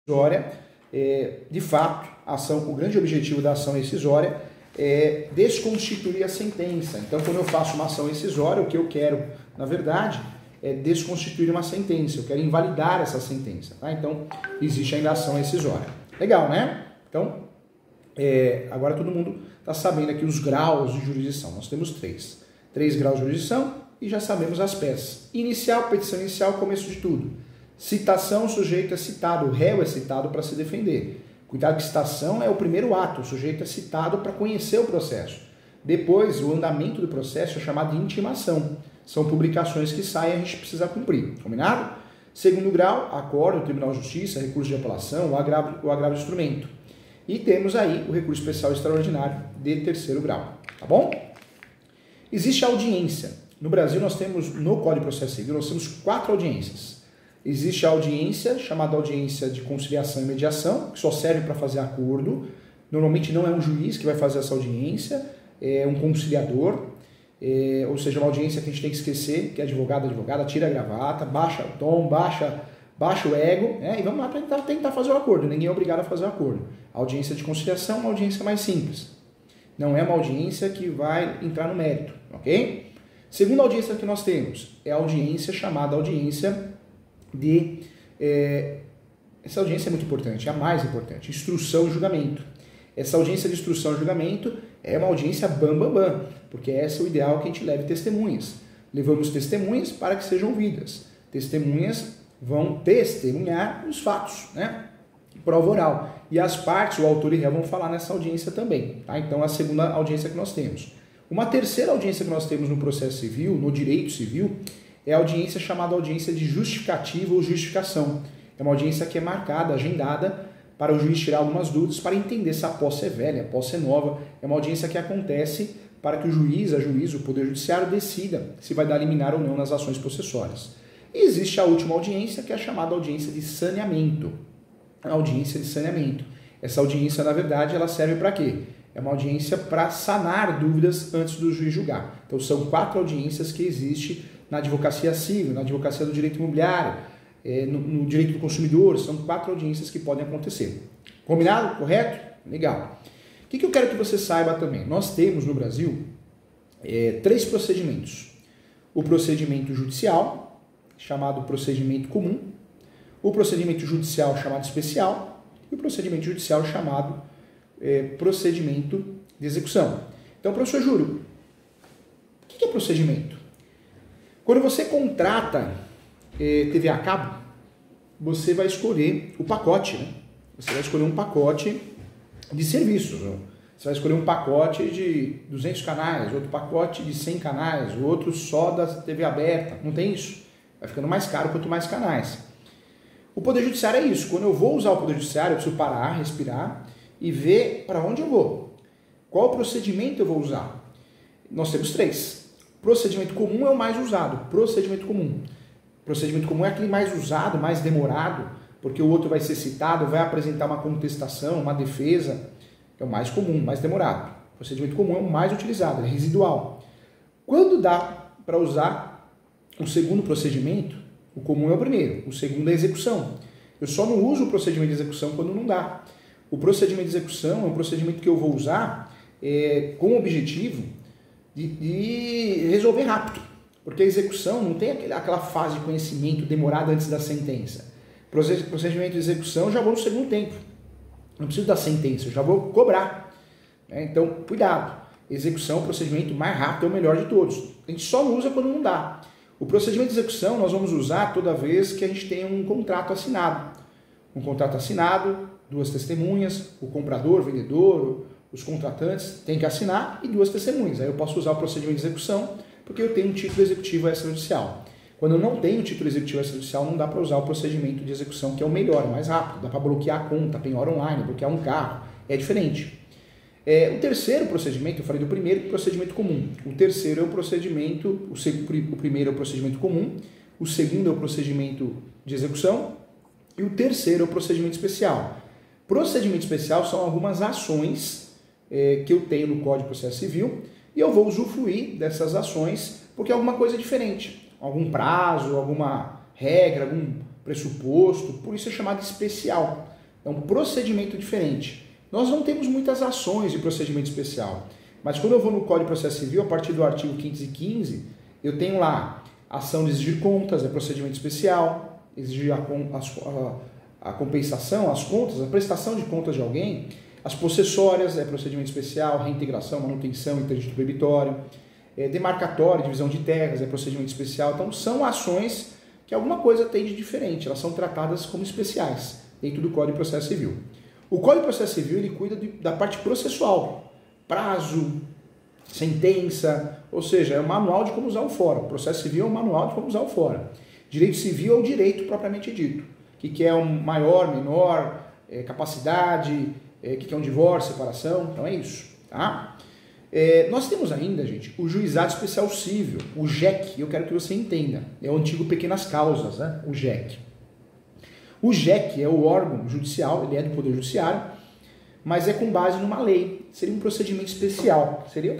rescisória, de fato, o grande objetivo da ação rescisória é desconstituir a sentença. Então, quando eu faço uma ação rescisória, o que eu quero, na verdade, é desconstituir uma sentença, eu quero invalidar essa sentença. Tá? Então, existe ainda a ação rescisória. Legal, né? Então, agora todo mundo está sabendo aqui os graus de jurisdição. Nós temos 3 graus de jurisdição e já sabemos as peças. Inicial, petição inicial, começo de tudo. Citação, o sujeito é citado, o réu é citado para se defender. Cuidado que citação é o primeiro ato, o sujeito é citado para conhecer o processo. Depois, o andamento do processo é chamado de intimação. São publicações que saem e a gente precisa cumprir. Combinado? Segundo grau, acordo, Tribunal de Justiça, recurso de apelação, o agravo de instrumento. E temos aí o recurso especial extraordinário de terceiro grau. Tá bom? Existe a audiência. No Brasil, nós temos, no Código de Processo Civil, nós temos 4 audiências. Existe a audiência, chamada audiência de conciliação e mediação, que só serve para fazer acordo. Normalmente não é um juiz que vai fazer essa audiência, é um conciliador, ou seja, uma audiência que a gente tem que esquecer, que é advogada, tira a gravata, baixa o tom, baixa o ego, e vamos lá tentar fazer o acordo. Ninguém é obrigado a fazer o acordo. A audiência de conciliação é uma audiência mais simples. Não é uma audiência que vai entrar no mérito, ok? Segunda audiência que nós temos é a audiência chamada audiência de... essa audiência é muito importante, é a mais importante, instrução e julgamento. Essa audiência de instrução e julgamento é uma audiência bam, porque esse é o ideal que a gente leve testemunhas. Levamos testemunhas para que sejam ouvidas. Testemunhas vão testemunhar os fatos, né? Prova oral. E as partes, o autor e réu, vão falar nessa audiência também. Tá? Então, é a segunda audiência que nós temos. Uma terceira audiência que nós temos no processo civil, no direito civil, é a audiência chamada audiência de justificativa ou justificação. É uma audiência que é marcada, agendada, para o juiz tirar algumas dúvidas, para entender se a posse é velha, a posse é nova. É uma audiência que acontece para que o juiz, o Poder Judiciário, decida se vai dar liminar ou não nas ações processuais. E existe a última audiência, que é a chamada audiência de saneamento. A audiência de saneamento. Essa audiência, na verdade, ela serve para quê? É uma audiência para sanar dúvidas antes do juiz julgar. Então, são 4 audiências que existem na advocacia civil, na advocacia do direito imobiliário, no direito do consumidor. São 4 audiências que podem acontecer. Combinado? Correto? Legal. O que eu quero que você saiba também? Nós temos no Brasil 3 procedimentos. O procedimento judicial, chamado procedimento comum, o procedimento judicial chamado especial e o procedimento judicial chamado procedimento de execução. Então, professor Júlio, o que é procedimento? Quando você contrata TV a cabo, você vai escolher o pacote, né? Você vai escolher um pacote de serviços. Você vai escolher um pacote de 200 canais, outro pacote de 100 canais, outro só da TV aberta. Não tem isso. Vai ficando mais caro quanto mais canais. O Poder Judiciário é isso. Quando eu vou usar o Poder Judiciário, eu preciso parar, respirar e ver para onde eu vou. Qual procedimento eu vou usar? Nós temos 3. Procedimento comum é o mais usado. Procedimento comum. Procedimento comum é aquele mais usado, mais demorado, porque o outro vai ser citado, vai apresentar uma contestação, uma defesa. É o mais comum, mais demorado. Procedimento comum é o mais utilizado, é residual. Quando dá para usar o segundo procedimento, o comum é o primeiro, o segundo é a execução. Eu só não uso o procedimento de execução quando não dá. O procedimento de execução é um procedimento que eu vou usar com o objetivo de resolver rápido. Porque a execução não tem aquela fase de conhecimento demorada antes da sentença. Procedimento de execução eu já vou no segundo tempo. Não preciso da sentença, eu já vou cobrar. Então, cuidado. Execução é o procedimento mais rápido, é o melhor de todos. A gente só não usa quando não dá. O procedimento de execução nós vamos usar toda vez que a gente tem um contrato assinado. Um contrato assinado, 2 testemunhas, o comprador, o vendedor, os contratantes têm que assinar e 2 testemunhas. Aí eu posso usar o procedimento de execução porque eu tenho um título executivo extrajudicial. Quando eu não tenho título executivo extrajudicial, não dá para usar o procedimento de execução, que é o melhor, o mais rápido. Dá para bloquear a conta, penhora online, bloquear um carro. É diferente. O terceiro procedimento, eu falei do primeiro, procedimento comum. O terceiro é o procedimento, o primeiro é o procedimento comum, o segundo é o procedimento de execução e o terceiro é o procedimento especial. Procedimento especial são algumas ações que eu tenho no Código de Processo Civil e eu vou usufruir dessas ações porque é alguma coisa diferente. Algum prazo, alguma regra, algum pressuposto, por isso é chamado especial. é um procedimento diferente. Nós não temos muitas ações de procedimento especial, mas quando eu vou no Código de Processo Civil, a partir do artigo 515, eu tenho lá ação de exigir contas, é procedimento especial, exigir a compensação, as contas, a prestação de contas de alguém, as possessórias, é procedimento especial, reintegração, manutenção, interdito proibitório, demarcatório, divisão de terras, é procedimento especial. Então, são ações que alguma coisa tem de diferente, elas são tratadas como especiais dentro do Código de Processo Civil. O Código de Processo Civil ele cuida da parte processual, prazo, sentença, ou seja, é um manual de como usar o fórum. O processo civil é um manual de como usar o fórum. Direito civil é o direito propriamente dito, que é um maior, menor, capacidade, que é um divórcio, separação, então é isso, tá? Nós temos ainda, gente, o Juizado Especial Cível, o JEC, eu quero que você entenda, é o antigo Pequenas Causas, né? O JEC. O JEC é o órgão judicial, ele é do Poder Judiciário, mas é com base numa lei, seria um procedimento especial,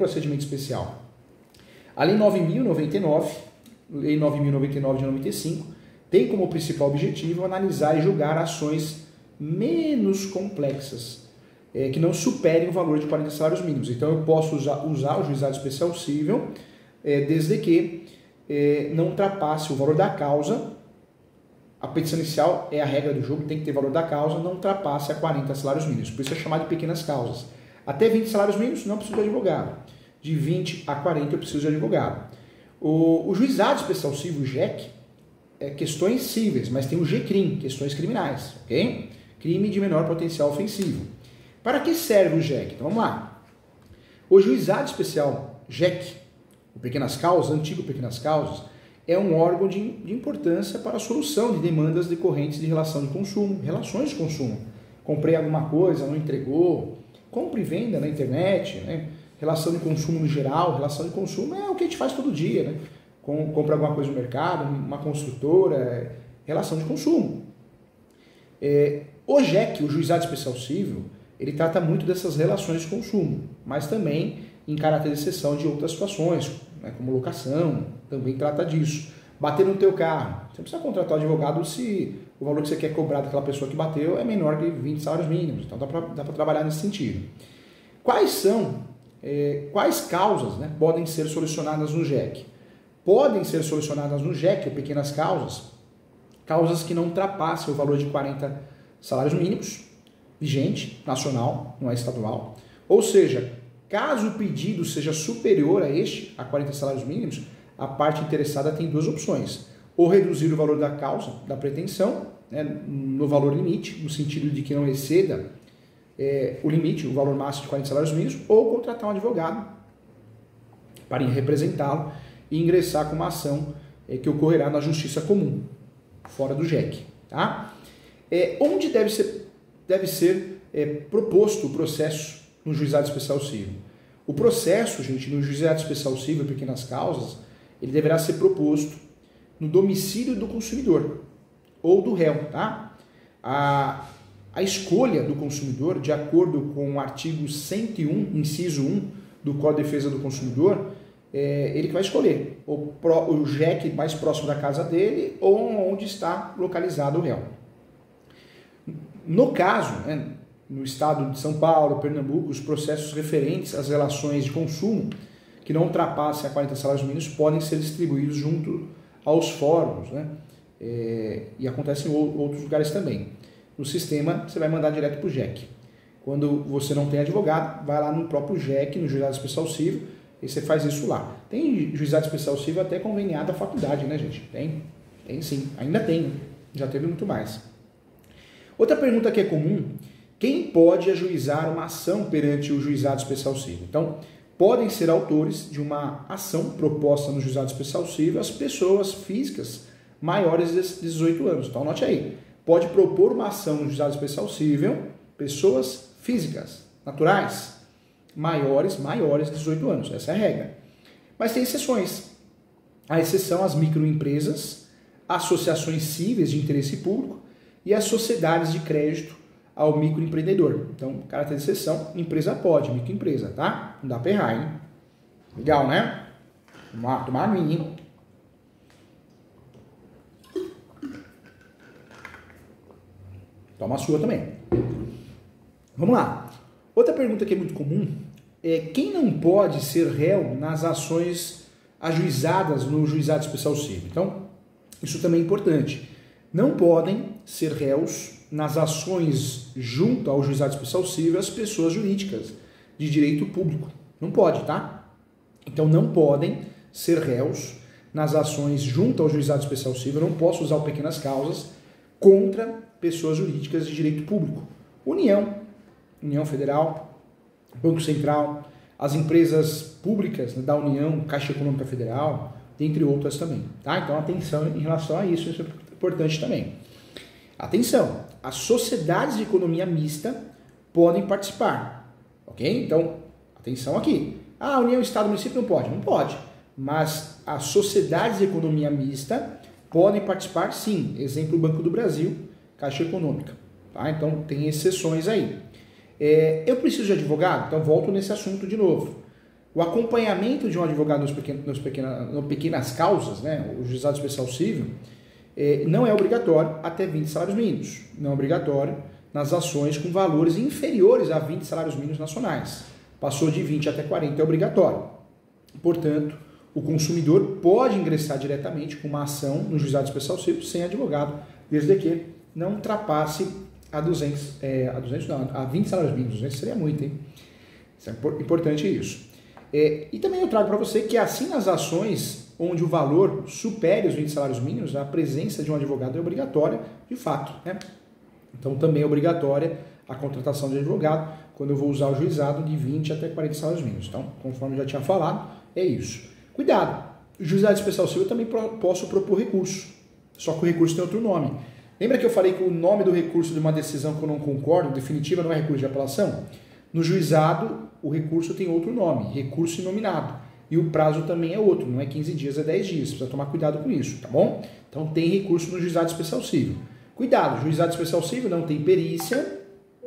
A Lei 9.099, Lei 9.099 de 95, tem como principal objetivo analisar e julgar ações menos complexas, que não superem o valor de 40 salários mínimos. Então eu posso usar o Juizado Especial Cível, desde que não ultrapasse o valor da causa. A petição inicial é a regra do jogo, tem que ter valor da causa, não ultrapasse a 40 salários mínimos. Por isso é chamado de pequenas causas. Até 20 salários mínimos não preciso de advogado. De 20 a 40 eu preciso de advogado. O Juizado Especial Cível, o JEC, é questões cíveis, mas tem o GCRIM, questões criminais, ok? Crime de menor potencial ofensivo. Para que serve o JEC? Então vamos lá. O Juizado Especial JEC, o Pequenas Causas, antigo Pequenas Causas, é um órgão de importância para a solução de demandas decorrentes de relação de consumo, relações de consumo. Comprei alguma coisa, não entregou, compra e venda na internet, né? Relação de consumo no geral, relação de consumo é o que a gente faz todo dia, né? Compra alguma coisa no mercado, uma construtora, relação de consumo. O JEC, o Juizado Especial Cível, ele trata muito dessas relações de consumo, mas também em caráter de exceção de outras situações, né, como locação, também trata disso. Bater no teu carro, você precisa contratar um advogado se o valor que você quer cobrar daquela pessoa que bateu é menor que 20 salários mínimos, então dá para trabalhar nesse sentido. Quais causas, né, podem ser solucionadas no JEC? Podem ser solucionadas no JEC, ou pequenas causas que não ultrapassem o valor de 40 salários mínimos, vigente, nacional, não é estadual. Ou seja, caso o pedido seja superior a 40 salários mínimos, a parte interessada tem duas opções. Ou reduzir o valor da causa, da pretensão, né, no valor limite, no sentido de que não exceda o limite, o valor máximo de 40 salários mínimos, ou contratar um advogado para representá-lo e ingressar com uma ação que ocorrerá na Justiça Comum, fora do JEC. Tá? Onde deve ser proposto o processo no Juizado Especial Cível? O processo, gente, no Juizado Especial Cível, pequenas causas, ele deverá ser proposto no domicílio do consumidor ou do réu. Tá? A escolha do consumidor, de acordo com o artigo 101, inciso 1 do Código de Defesa do Consumidor, ele que vai escolher o JEC mais próximo da casa dele ou onde está localizado o réu. No caso, né, no estado de São Paulo, Pernambuco, os processos referentes às relações de consumo que não ultrapassem a 40 salários mínimos podem ser distribuídos junto aos fóruns, né? E acontece em outros lugares também. No sistema, você vai mandar direto para o JEC. Quando você não tem advogado, vai lá no próprio JEC, no Juizado Especial Cível, e você faz isso lá. Tem Juizado Especial Cível até conveniado à faculdade, né, gente? Tem sim, ainda tem, já teve muito mais. Outra pergunta que é comum: quem pode ajuizar uma ação perante o Juizado Especial Cível? Então, podem ser autores de uma ação proposta no Juizado Especial Cível as pessoas físicas maiores de 18 anos. Então, anote aí. Pode propor uma ação no Juizado Especial Cível pessoas físicas, naturais, maiores de 18 anos. Essa é a regra. Mas tem exceções. A exceção às microempresas, associações cíveis de interesse público e as sociedades de crédito ao microempreendedor. Então, caráter de exceção, empresa pode, microempresa, tá? Não dá pra errar, hein? Legal, né? Tomar a minha, hein? Toma a sua também. Vamos lá. Outra pergunta que é muito comum é quem não pode ser réu nas ações ajuizadas no juizado especial civil. Então, isso também é importante. Não podem ser réus nas ações junto ao juizado especial civil as pessoas jurídicas de direito público. Não pode, tá? Então, não podem ser réus nas ações junto ao juizado especial civil. Eu não posso usar o pequenas causas contra pessoas jurídicas de direito público. União Federal, Banco Central, as empresas públicas da União, Caixa Econômica Federal, dentre outras também. Tá? Então, atenção em relação a isso é importante também. Atenção, as sociedades de economia mista podem participar, ok? Então, atenção aqui. Ah, União, Estado, Município não pode? Não pode. Mas as sociedades de economia mista podem participar sim. Exemplo, Banco do Brasil, Caixa Econômica. Tá? Então, tem exceções aí. Eu preciso de advogado? Então, volto nesse assunto de novo. O acompanhamento de um advogado nas pequenas causas, né, o juizado especial civil, não é obrigatório até 20 salários mínimos. Não é obrigatório nas ações com valores inferiores a 20 salários mínimos nacionais. Passou de 20 até 40 é obrigatório. Portanto, o consumidor pode ingressar diretamente com uma ação no juizado especial civil sem advogado, desde que não ultrapasse a 20 salários mínimos. 200 seria muito, hein? Isso é importante isso. E também eu trago para você que assim nas ações onde o valor supere os 20 salários mínimos, a presença de um advogado é obrigatória de fato, né? Então também é obrigatória a contratação de advogado quando eu vou usar o juizado de 20 até 40 salários mínimos. Então, conforme eu já tinha falado, é isso. Cuidado, o juizado especial civil eu também posso propor recurso, só que o recurso tem outro nome. Lembra que eu falei que o nome do recurso de uma decisão que eu não concordo, definitiva, não é recurso de apelação? No juizado, o recurso tem outro nome, recurso inominado. E o prazo também é outro, não é 15 dias, é 10 dias. Precisa tomar cuidado com isso, tá bom? Então tem recurso no juizado especial civil. Cuidado, o juizado especial civil não tem perícia,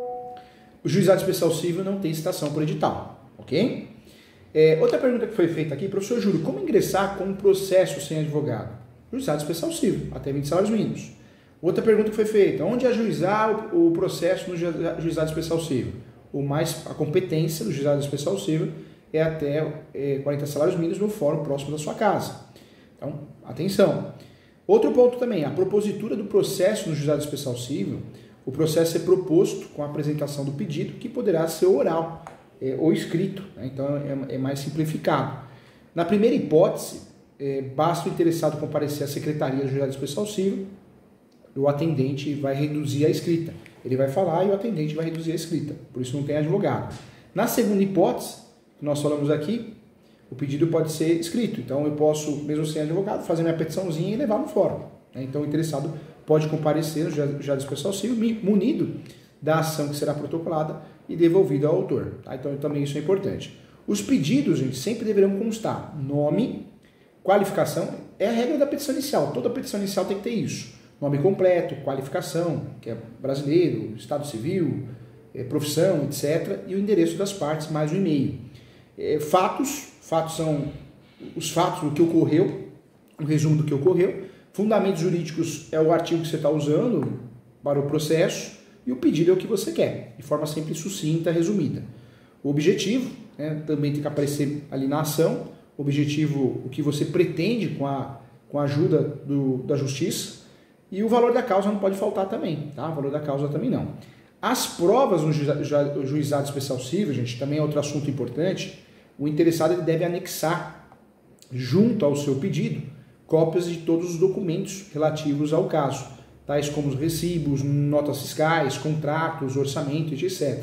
o juizado especial civil não tem citação por edital, ok? Outra pergunta que foi feita aqui, professor Júlio, como ingressar com um processo sem advogado? Juizado especial civil, até 20 salários mínimos. Outra pergunta que foi feita, onde ajuizar o processo no juizado especial civil? A competência do juizado especial civil é até 40 salários mínimos no fórum próximo da sua casa. Então, atenção. Outro ponto também, a propositura do processo no juizado especial civil, o processo é proposto com a apresentação do pedido, que poderá ser oral ou escrito, né? Então é mais simplificado. Na primeira hipótese, basta o interessado comparecer à secretaria do juizado especial civil, o atendente vai reduzir a escrita. Ele vai falar e o atendente vai reduzir a escrita, por isso não tem advogado. Na segunda hipótese, que nós falamos aqui, o pedido pode ser escrito, então eu posso, mesmo sem advogado, fazer minha petiçãozinha e levar no fórum. Então o interessado pode comparecer no juizado especial civil munido da ação que será protocolada e devolvida ao autor. Tá? Então também isso é importante. Os pedidos, gente, sempre deverão constar nome, qualificação, é a regra da petição inicial, toda petição inicial tem que ter isso. Nome completo, qualificação, que é brasileiro, estado civil, profissão, etc. E o endereço das partes, mais o e-mail. Fatos são os fatos do que ocorreu, um resumo do que ocorreu. Fundamentos jurídicos é o artigo que você está usando para o processo e o pedido é o que você quer, de forma sempre sucinta, resumida. O objetivo, né, também tem que aparecer ali na ação, o objetivo, o que você pretende com a ajuda da justiça, e o valor da causa não pode faltar também, tá? O valor da causa também não. As provas no juizado especial civil, gente, também é outro assunto importante. O interessado ele deve anexar, junto ao seu pedido, cópias de todos os documentos relativos ao caso, tais como os recibos, notas fiscais, contratos, orçamento, etc.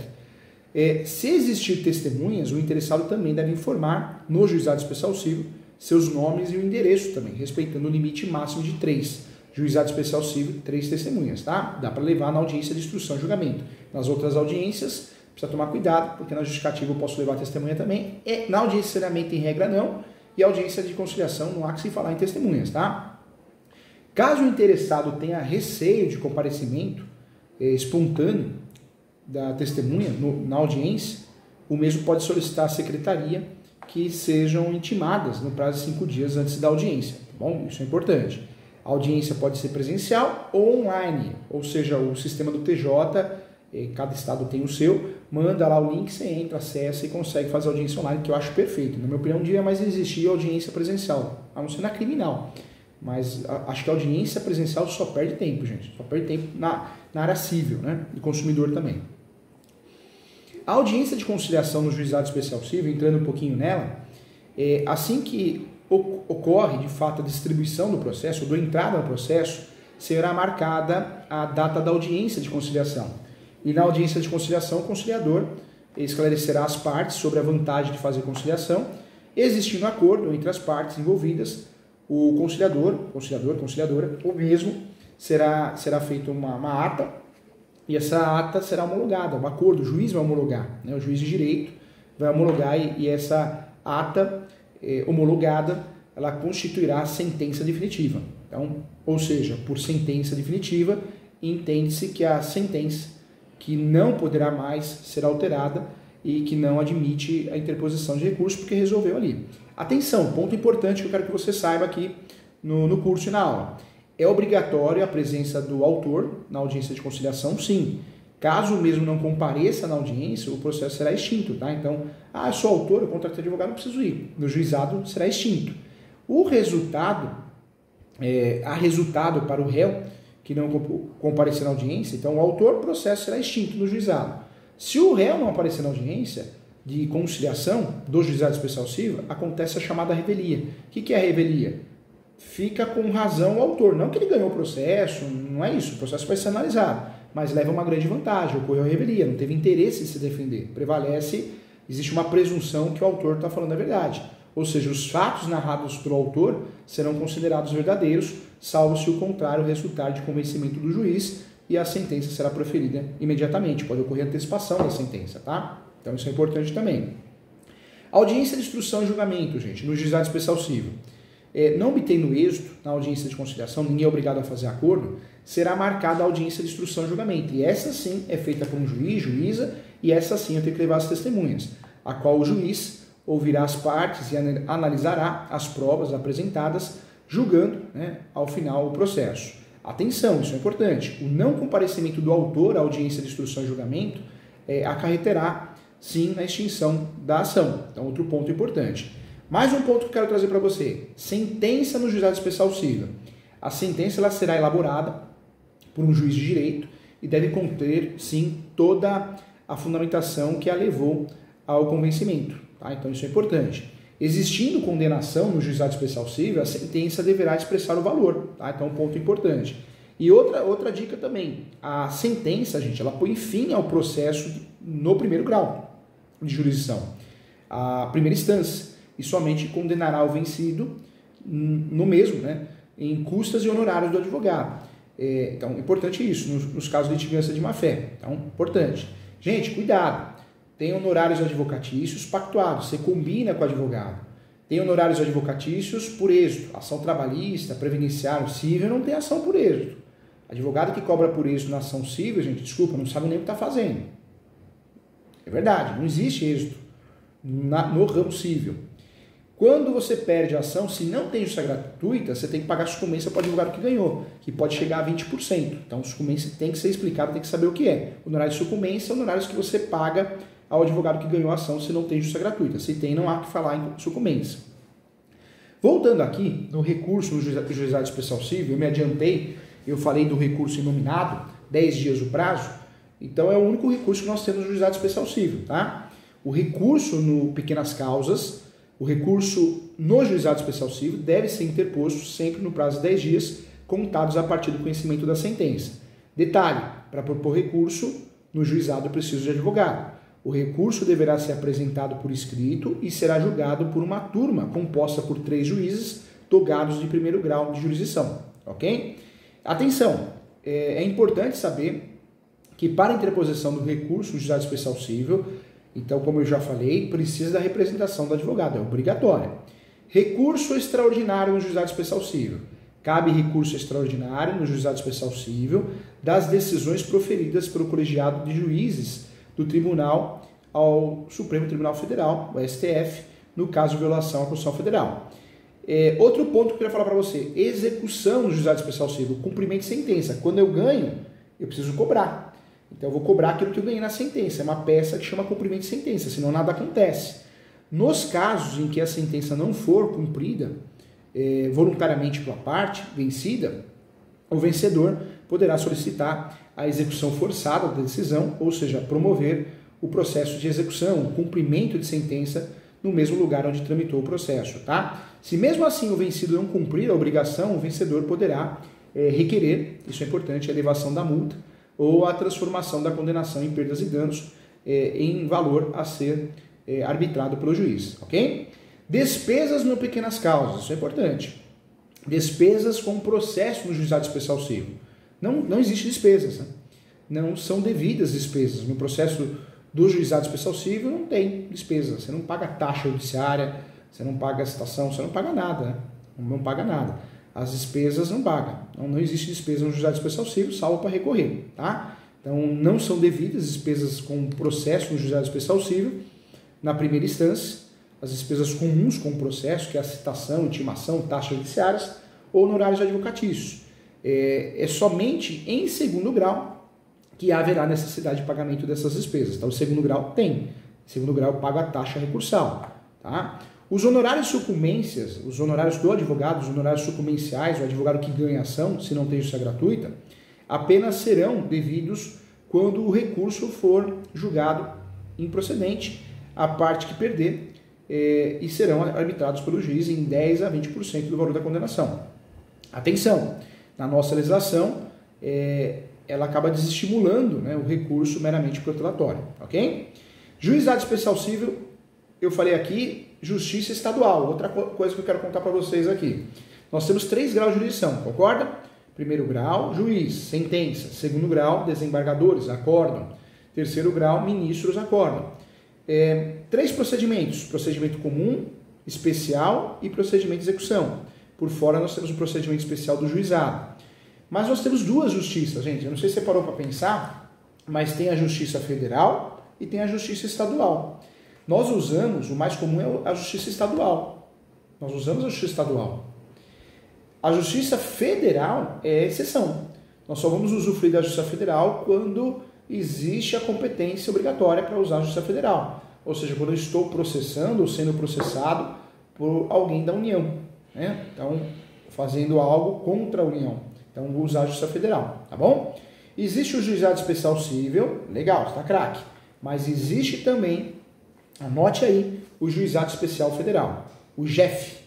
Se existir testemunhas, o interessado também deve informar no juizado especial civil seus nomes e o endereço também, respeitando o limite máximo de 3. Juizado especial civil, 3 testemunhas, tá? Dá para levar na audiência de instrução e julgamento. Nas outras audiências, precisa tomar cuidado, porque na justificativa eu posso levar testemunha também. Na audiência de seriamento, em regra, não. E a audiência de conciliação, não há que se falar em testemunhas, tá? Caso o interessado tenha receio de comparecimento espontâneo da testemunha na audiência, o mesmo pode solicitar à secretaria que sejam intimadas no prazo de 5 dias antes da audiência, tá bom? Isso é importante. A audiência pode ser presencial ou online, ou seja, o sistema do TJ cada estado tem o seu, manda lá o link, você entra, acessa e consegue fazer audiência online, que eu acho perfeito. Na minha opinião, não devia mais existir audiência presencial, a não ser na criminal. Mas acho que a audiência presencial só perde tempo, gente. Só perde tempo na área civil, né? E consumidor também. A audiência de conciliação no juizado especial civil, entrando um pouquinho nela, assim que ocorre, de fato, a distribuição do processo, ou da entrada no processo, será marcada a data da audiência de conciliação. E na audiência de conciliação, o conciliador esclarecerá as partes sobre a vantagem de fazer conciliação. Existindo acordo entre as partes envolvidas, o conciliadora, ou mesmo, será feita uma ata, e essa ata será homologada, um acordo, o juiz vai homologar, né? O juiz de direito vai homologar e essa ata homologada, ela constituirá a sentença definitiva. Então, ou seja, por sentença definitiva, entende-se que a sentença que não poderá mais ser alterada e que não admite a interposição de recurso porque resolveu ali. Atenção, ponto importante que eu quero que você saiba aqui no curso e na aula. É obrigatório a presença do autor na audiência de conciliação? Sim. Caso mesmo não compareça na audiência, o processo será extinto, tá? Então, eu sou autor, eu contratei advogado, não preciso ir. No juizado será extinto. O resultado, há resultado para o réu que não comparecer na audiência, então o autor, o processo será extinto no juizado. Se o réu não aparecer na audiência de conciliação do juizado especial civil, acontece a chamada revelia. O que é a revelia? Fica com razão o autor, não que ele ganhou o processo, não é isso, o processo vai ser analisado, mas leva uma grande vantagem, ocorreu a revelia, não teve interesse em se defender, prevalece, existe uma presunção que o autor está falando a verdade, ou seja, os fatos narrados pelo autor serão considerados verdadeiros, salvo se o contrário resultar de convencimento do juiz e a sentença será proferida imediatamente, pode ocorrer antecipação da sentença, tá? Então isso é importante também. Audiência de instrução e julgamento, gente, no juizado especial civil. Não obtendo êxito na audiência de conciliação, ninguém é obrigado a fazer acordo, será marcada a audiência de instrução e julgamento. E essa sim é feita por um juiz, juíza, e essa sim eu tenho que levar as testemunhas, a qual o juiz ouvirá as partes e analisará as provas apresentadas, julgando, né, ao final o processo. Atenção, isso é importante. O não comparecimento do autor à audiência de instrução e julgamento acarreterá, sim, na extinção da ação. Então, outro ponto importante. Mais um ponto que eu quero trazer para você. Sentença no juizado especial civil. A sentença ela será elaborada por um juiz de direito e deve conter, sim, toda a fundamentação que a levou ao convencimento. Tá? Então, isso é importante. Existindo condenação no juizado especial civil, a sentença deverá expressar o valor. Tá? Então, um ponto importante. E outra dica também. A sentença, gente, ela põe fim ao processo no primeiro grau de jurisdição. A primeira instância. E somente condenará o vencido no mesmo, né, em custas e honorários do advogado. Então, importante isso, nos casos de litigância de má-fé. Então, importante. Gente, cuidado. Tem honorários advocatícios pactuados, você combina com o advogado. Tem honorários advocatícios por êxito. Ação trabalhista, previdenciário, civil, não tem ação por êxito. Advogado que cobra por êxito na ação civil, gente, desculpa, não sabe nem o que está fazendo. É verdade, não existe êxito no ramo civil. Quando você perde a ação, se não tem justiça gratuita, você tem que pagar a sucumbência para o advogado que ganhou, que pode chegar a 20%. Então, sucumbência tem que ser explicado, tem que saber o que é. Honorários de sucumbência são honorários que você paga ao advogado que ganhou a ação se não tem justiça gratuita. Se tem, não há que falar em sucumbência. Voltando aqui no recurso no juizado especial civil, eu me adiantei, eu falei do recurso inominado, 10 dias o prazo, então é o único recurso que nós temos no juizado especial civil, tá? O recurso no pequenas causas, o recurso no juizado especial civil deve ser interposto sempre no prazo de 10 dias, contados a partir do conhecimento da sentença. Detalhe, para propor recurso, no juizado eu preciso de advogado. O recurso deverá ser apresentado por escrito e será julgado por uma turma composta por 3 juízes togados de primeiro grau de jurisdição, ok? Atenção, é importante saber que para a interposição do recurso no juizado especial civil, então, como eu já falei, precisa da representação do advogado, é obrigatória. Recurso extraordinário no juizado especial civil. Cabe recurso extraordinário no juizado especial civil das decisões proferidas pelo colegiado de juízes do tribunal ao Supremo Tribunal Federal, o STF, no caso de violação à Constituição Federal. Outro ponto que eu queria falar para você, execução no juizado especial civil, cumprimento de sentença. Quando eu ganho, eu preciso cobrar. Então eu vou cobrar aquilo que eu ganhei na sentença. É uma peça que chama cumprimento de sentença, senão nada acontece. Nos casos em que a sentença não for cumprida voluntariamente pela parte vencida, o vencedor poderá solicitar a execução forçada da decisão, ou seja, promover o processo de execução, o cumprimento de sentença no mesmo lugar onde tramitou o processo, tá? Se mesmo assim o vencido não cumprir a obrigação, o vencedor poderá requerer, isso é importante, a elevação da multa ou a transformação da condenação em perdas e danos em valor a ser arbitrado pelo juiz, ok? Despesas no pequenas causas, isso é importante. Despesas com processo no juizado especial civil. Não existe despesas, né? Não são devidas despesas. No processo do juizado especial civil não tem despesa. Você não paga taxa judiciária, você não paga citação, você não paga nada, né? Não paga nada. As despesas não pagam. Não existe despesa no juizado especial civil, salvo para recorrer, tá? Então não são devidas despesas com processo no juizado especial civil na primeira instância. As despesas comuns com o processo, que é a citação, intimação, taxas judiciárias ou honorários advocatícios. É somente em segundo grau que haverá necessidade de pagamento dessas despesas. Então, o segundo grau tem. Em segundo grau, paga a taxa recursal. Tá? Os honorários sucumbências, os honorários do advogado, os honorários sucumbenciais, o advogado que ganha ação, se não tem justiça gratuita, apenas serão devidos quando o recurso for julgado improcedente, a parte que perder, e serão arbitrados pelo juiz em 10 a 20% do valor da condenação. Atenção, na nossa legislação, ela acaba desestimulando, né, o recurso meramente protelatório, ok? Juizado especial civil, eu falei aqui, justiça estadual. Outra coisa que eu quero contar para vocês aqui. Nós temos 3 graus de jurisdição, concorda? Primeiro grau, juiz, sentença. Segundo grau, desembargadores, acórdão. Terceiro grau, ministros, acórdão. 3 procedimentos, procedimento comum, especial e procedimento de execução. Por fora nós temos o procedimento especial do juizado. Mas nós temos 2 justiças, gente. Eu não sei se você parou para pensar, mas tem a justiça federal e tem a justiça estadual. Nós usamos, o mais comum é a justiça estadual. Nós usamos a justiça estadual. A justiça federal é exceção. Nós só vamos usufruir da justiça federal quando existe a competência obrigatória para usar a justiça federal. Ou seja, quando eu estou processando ou sendo processado por alguém da União, né? Então, fazendo algo contra a União. Então, vou usar a justiça federal, tá bom? Existe o juizado especial civil, legal, está craque. Mas existe também, anote aí, o juizado especial federal, o JEF,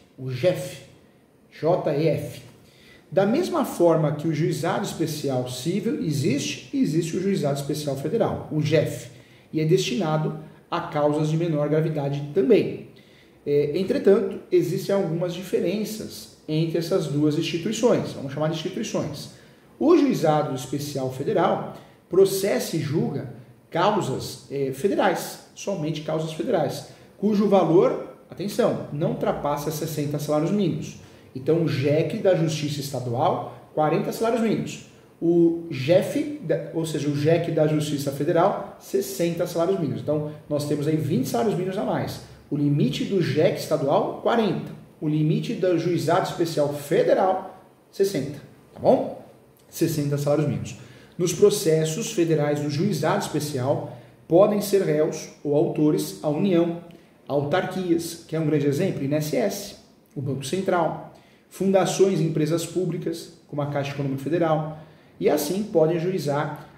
J-E-F. Da mesma forma que o juizado especial civil existe o juizado especial federal, o JEF, e é destinado a causas de menor gravidade também. Entretanto, existem algumas diferenças entre essas 2 instituições, vamos chamar de instituições. O juizado especial federal processa e julga causas federais, somente causas federais, cujo valor, atenção, não ultrapassa 60 salários mínimos. Então, o JEC da Justiça Estadual, 40 salários mínimos. O JEF, ou seja, o JEC da Justiça Federal, 60 salários mínimos. Então, nós temos aí 20 salários mínimos a mais. O limite do JEC estadual, 40. O limite do Juizado Especial Federal, 60. Tá bom? 60 salários mínimos. Nos processos federais do Juizado Especial, podem ser réus ou autores a União, autarquias, que é um grande exemplo, INSS, o Banco Central, fundações e empresas públicas, como a Caixa Econômica Federal, e assim podem ajuizar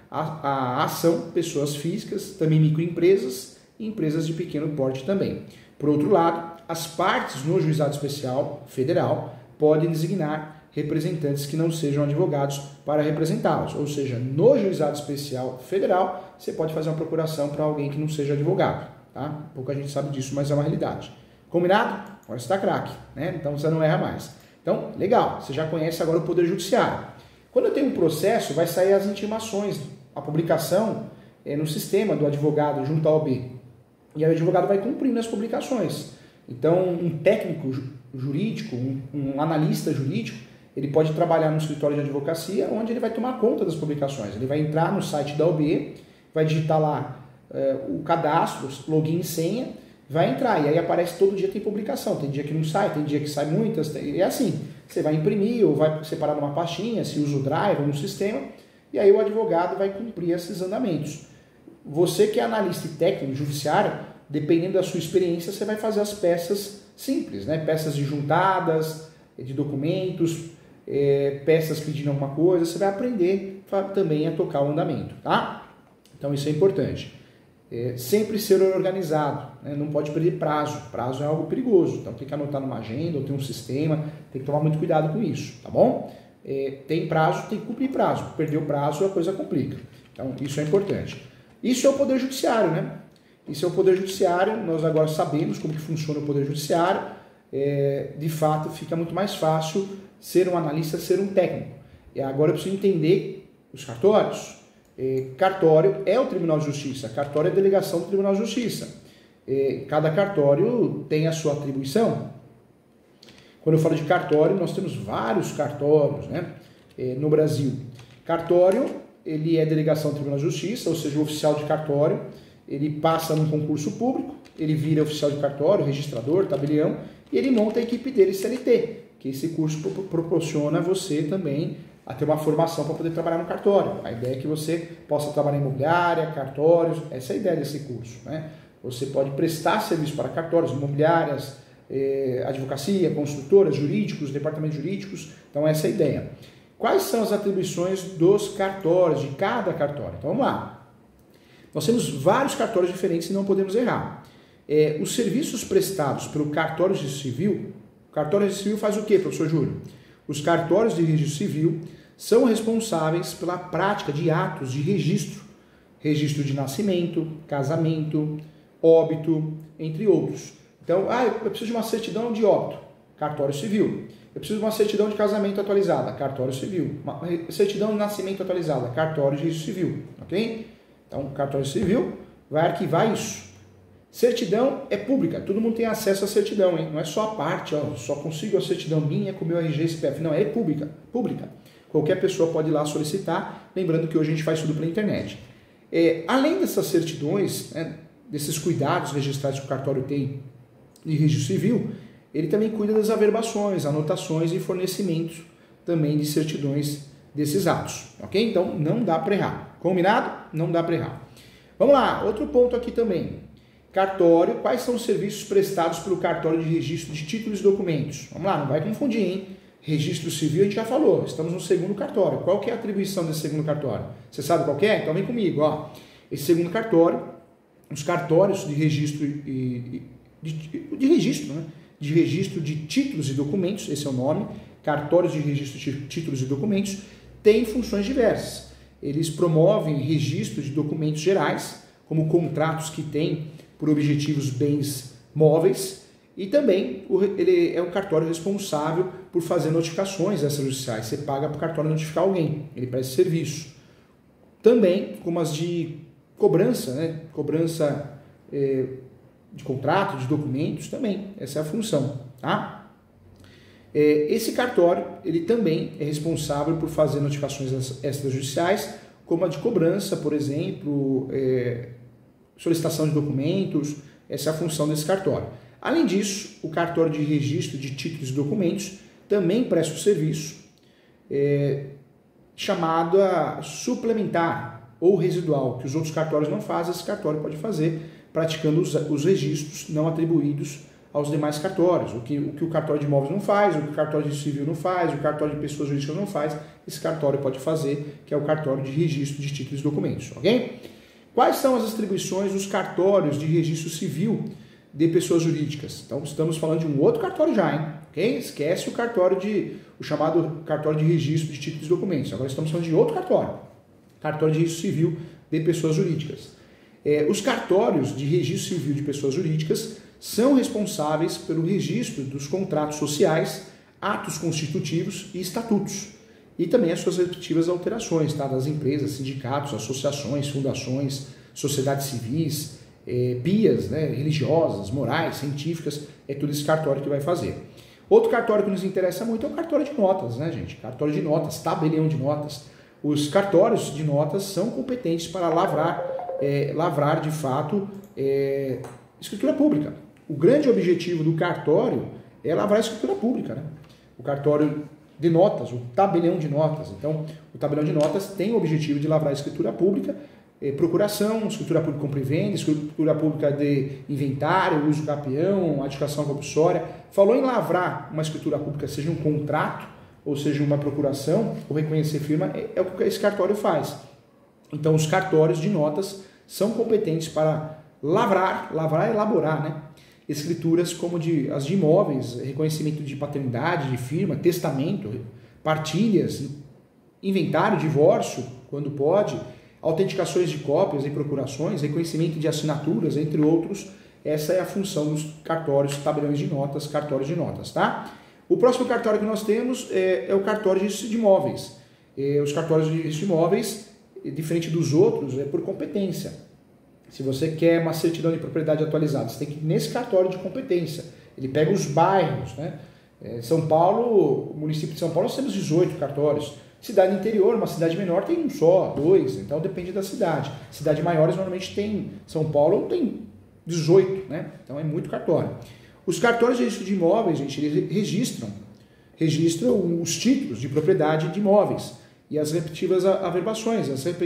a ação pessoas físicas, também microempresas e empresas de pequeno porte também. Por outro lado, as partes no Juizado Especial Federal podem designar representantes que não sejam advogados para representá-los, ou seja, no Juizado Especial Federal, você pode fazer uma procuração para alguém que não seja advogado, tá? Pouca gente sabe disso, mas é uma realidade. Combinado? Agora você está craque, né? Então você não erra mais. Então, legal, você já conhece agora o Poder Judiciário. Quando eu tenho um processo, vai sair as intimações, a publicação no sistema do advogado junto ao OAB. E aí o advogado vai cumprindo as publicações. Então, um técnico jurídico, um analista jurídico, ele pode trabalhar no escritório de advocacia, onde ele vai tomar conta das publicações. Ele vai entrar no site da OAB, vai digitar lá o cadastro, login e senha, vai entrar, e aí aparece todo dia tem publicação, tem dia que não sai, tem dia que sai muitas, é assim, você vai imprimir ou vai separar numa pastinha, se usa o Drive ou no sistema, e aí o advogado vai cumprir esses andamentos. Você que é analista e técnico judiciário, dependendo da sua experiência, você vai fazer as peças simples, né? Peças de juntadas, de documentos, peças pedindo alguma coisa, você vai aprender também a tocar o andamento, tá? Então isso é importante. Sempre ser organizado, né? Não pode perder prazo. Prazo é algo perigoso, então tem que anotar numa agenda ou tem um sistema, tem que tomar muito cuidado com isso, tá bom? Tem prazo, tem que cumprir prazo. Perdeu o prazo, a coisa complica. Então isso é importante. Isso é o Poder Judiciário, né? Isso é o Poder Judiciário, nós agora sabemos como que funciona o Poder Judiciário. De fato, fica muito mais fácil ser um analista, ser um técnico. E agora eu preciso entender os cartórios. Cartório é o Tribunal de Justiça, cartório é a delegação do Tribunal de Justiça. Cada cartório tem a sua atribuição. Quando eu falo de cartório, nós temos vários cartórios, né, no Brasil. Cartório, ele é delegação do Tribunal de Justiça, ou seja, o oficial de cartório, ele passa num concurso público, ele vira oficial de cartório, registrador, tabelião, e ele monta a equipe dele CLT, que esse curso proporciona a você também a ter uma formação para poder trabalhar no cartório. A ideia é que você possa trabalhar em imobiliária, cartórios, essa é a ideia desse curso, né? Você pode prestar serviço para cartórios, imobiliárias, advocacia, construtoras, jurídicos, departamentos jurídicos, então essa é a ideia. Quais são as atribuições dos cartórios, de cada cartório? Então vamos lá. Nós temos vários cartórios diferentes e não podemos errar. Os serviços prestados pelo cartório de registro civil, o cartório de registro civil faz o quê, professor Júlio? Os cartórios de registro civil são responsáveis pela prática de atos de registro, registro de nascimento, casamento, óbito, entre outros. Então, eu preciso de uma certidão de óbito, cartório civil. Eu preciso de uma certidão de casamento atualizada, cartório civil. Uma certidão de nascimento atualizada, cartório de registro civil, ok? Então, o cartório civil vai arquivar isso. Certidão é pública, todo mundo tem acesso à certidão, hein? Não é só a parte, só consigo a certidão minha com o meu RG e CPF. Não, é pública. Qualquer pessoa pode ir lá solicitar, lembrando que hoje a gente faz tudo pela internet. Além dessas certidões, né, desses cuidados registrados que o cartório tem de registro civil, ele também cuida das averbações, anotações e fornecimentos também de certidões desses atos, ok? Então não dá para errar. Combinado? Não dá para errar. Vamos lá, outro ponto aqui também. Cartório, quais são os serviços prestados pelo cartório de registro de títulos e documentos? Vamos lá, não vai confundir, hein? Registro civil a gente já falou, estamos no segundo cartório. Qual que é a atribuição desse segundo cartório? Você sabe qual que é? Então vem comigo, ó. Esse segundo cartório, os cartórios de registro de registro, né? De registro de títulos e documentos, esse é o nome, cartórios de registro de títulos e documentos, têm funções diversas. Eles promovem registro de documentos gerais, como contratos que têm por objetivos bens móveis, e também ele é um cartório responsável por fazer notificações extrajudiciais. Você paga para o cartório notificar alguém, ele presta serviço. Também, como as de cobrança, né? Cobrança de contrato, de documentos, também, essa é a função, tá? Esse cartório, ele também é responsável por fazer notificações extrajudiciais, como a de cobrança, por exemplo, solicitação de documentos, essa é a função desse cartório. Além disso, o cartório de registro de títulos e documentos também presta o serviço chamado a suplementar ou residual, que os outros cartórios não fazem, esse cartório pode fazer, praticando os registros não atribuídos aos demais cartórios. O que o cartório de imóveis não faz, o que o cartório de civil não faz, o cartório de pessoas jurídicas não faz, esse cartório pode fazer, que é o cartório de registro de títulos e documentos, ok? Quais são as atribuições dos cartórios de registro civil de pessoas jurídicas? Então, estamos falando de um outro cartório já, hein? Ok? Esquece o chamado cartório de registro de títulos e documentos. Agora estamos falando de outro cartório. Cartório de registro civil de pessoas jurídicas. Os cartórios de registro civil de pessoas jurídicas são responsáveis pelo registro dos contratos sociais, atos constitutivos e estatutos. E também as suas respectivas alterações, tá? Das empresas, sindicatos, associações, fundações, sociedades civis, pias, né? Religiosas, morais, científicas, é tudo esse cartório que vai fazer. Outro cartório que nos interessa muito é o cartório de notas, né, gente? Cartório de notas, tabelião de notas. Os cartórios de notas são competentes para lavrar de fato escritura pública. O grande objetivo do cartório é lavrar a escritura pública, né? O cartório de notas, o tabelião de notas. Então, o tabelião de notas tem o objetivo de lavrar a escritura pública, procuração, escritura pública compra e venda, escritura pública de inventário, uso capião, adjudicação compulsória. Falou em lavrar uma escritura pública, seja um contrato, ou seja uma procuração, ou reconhecer firma, é o que esse cartório faz. Então, os cartórios de notas são competentes para lavrar e elaborar, né? Escrituras como as de imóveis, reconhecimento de paternidade, de firma, testamento, partilhas, inventário, divórcio, quando pode, autenticações de cópias e procurações, reconhecimento de assinaturas, entre outros. Essa é a função dos cartórios, tabeliões de notas, cartórios de notas, tá? O próximo cartório que nós temos é o cartório de registro de imóveis. Os cartórios de registro de imóveis, diferente dos outros, é por competência. Se você quer uma certidão de propriedade atualizada, você tem que ir nesse cartório de competência. Ele pega os bairros, né? São Paulo, o município de São Paulo, nós temos 18 cartórios. Cidade interior, uma cidade menor tem um só, 2, então depende da cidade. Cidades maiores normalmente tem, São Paulo tem 18, né? Então é muito cartório. Os cartórios de registro de imóveis, gente, eles registram os títulos de propriedade de imóveis e as respectivas averbações,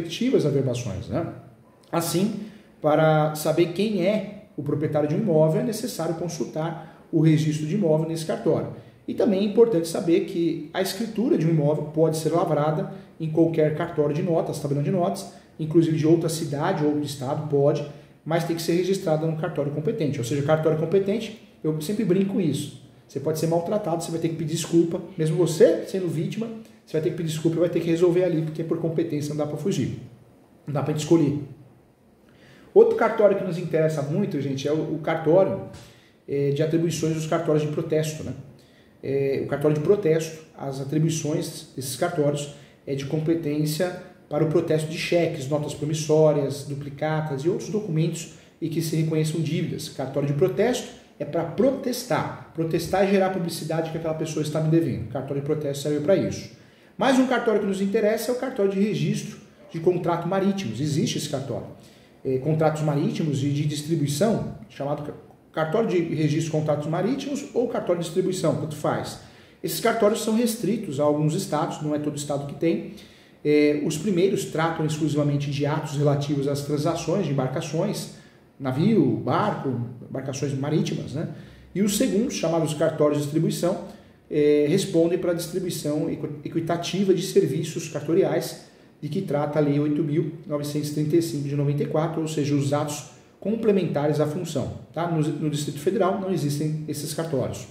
né? Assim, para saber quem é o proprietário de um imóvel, é necessário consultar o registro de imóvel nesse cartório. E também é importante saber que a escritura de um imóvel pode ser lavrada em qualquer cartório de notas, tabelião de notas, inclusive de outra cidade ou outro estado, pode, mas tem que ser registrada no cartório competente. Ou seja, cartório competente, eu sempre brinco com isso. Você pode ser maltratado, você vai ter que pedir desculpa, mesmo você sendo vítima, você vai ter que pedir desculpa e vai ter que resolver ali, porque por competência não dá para fugir, não dá para gente escolher. Outro cartório que nos interessa muito, gente, é o cartório de atribuições dos cartórios de protesto, né? O cartório de protesto, as atribuições desses cartórios é de competência para o protesto de cheques, notas promissórias, duplicatas e outros documentos e que se reconheçam dívidas. Cartório de protesto é para protestar. Protestar é gerar publicidade que aquela pessoa está me devendo. Cartório de protesto serve para isso. Mais um cartório que nos interessa é o cartório de registro de contratos marítimos. Existe esse cartório. Contratos marítimos e de distribuição, chamado cartório de registro de contratos marítimos ou cartório de distribuição, tanto faz. Esses cartórios são restritos a alguns estados, não é todo estado que tem. Os primeiros tratam exclusivamente de atos relativos às transações de embarcações, navio, barco, embarcações marítimas, né? E os segundos, chamados cartórios de distribuição, respondem para a distribuição equitativa de serviços cartoriais, de que trata a Lei 8.935 de 94, ou seja, os atos complementares à função. Tá? No Distrito Federal não existem esses cartórios.